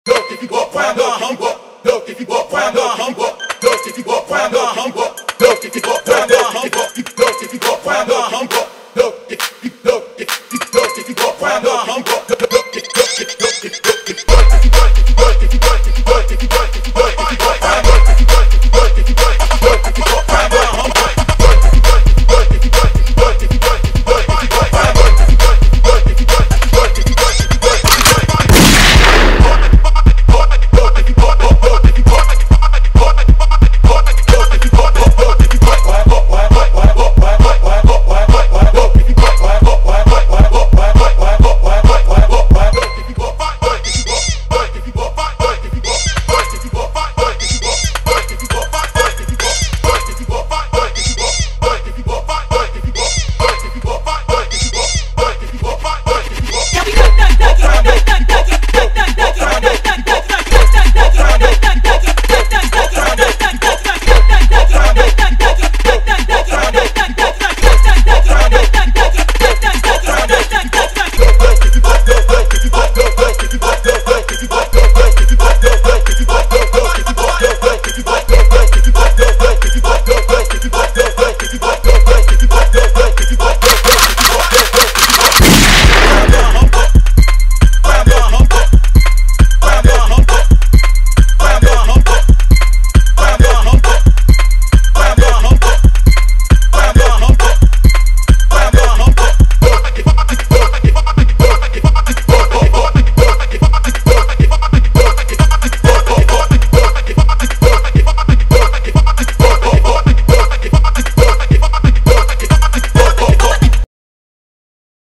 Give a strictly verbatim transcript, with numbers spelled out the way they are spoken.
look if you walk round, look if you walk, look if you walk round, look if you walk, look if you walk round, look if you walk, look if you walk round, look if you walk, look if you walk round, look if you walk, look if you look if you look if you walk round, look if you walk, look if look if look if look if look if if you work if you work if you work if you work if you work if you work if you work